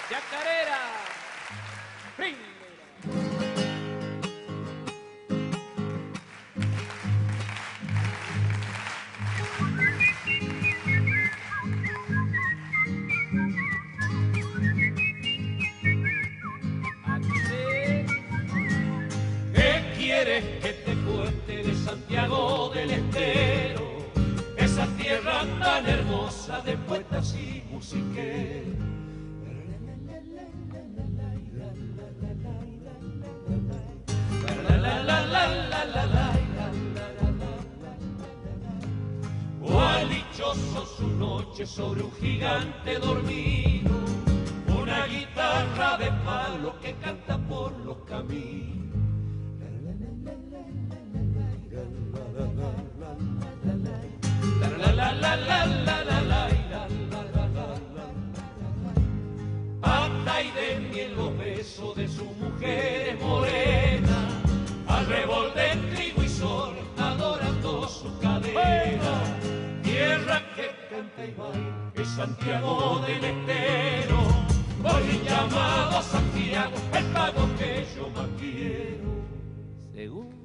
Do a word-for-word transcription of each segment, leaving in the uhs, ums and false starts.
Chacarera. Primera. ¿Qué quieres que te cuente de Santiago del Estero? Esa tierra tan hermosa de poetas y musiqueros. Cuál dichoso su noche sobre un gigante dormido, una guitarra de palo que canta por los caminos. Pata y de miel los besos de su mujer morena, al revol de trigo y sol adorando su cadera. Tierra que canta y baila es Santiago del Estero, hoy llamado Santiago, el pago que yo más quiero. Según.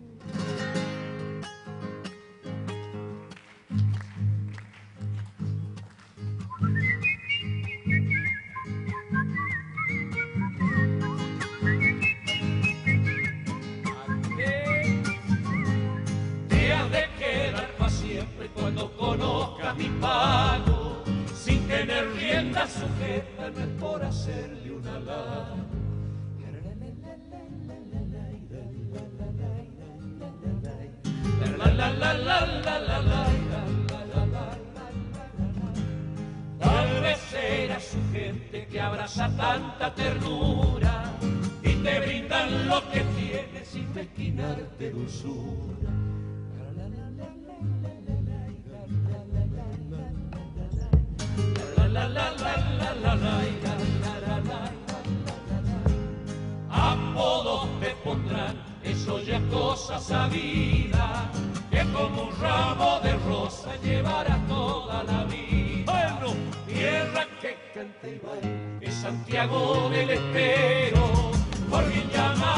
Cuando conozcas mi pago, sin tener rienda sujeta, no es por hacerle una halago. Tal vez será su gente que abraza tanta ternura y te brindan lo que tienes sin mezquinarte dulzura. Apodos te pondrán, eso ya es cosa sabida, que como un ramo de rosa llevará toda la vida. Bueno, tierra que canta y baila es Santiago del Estero, por bien llamado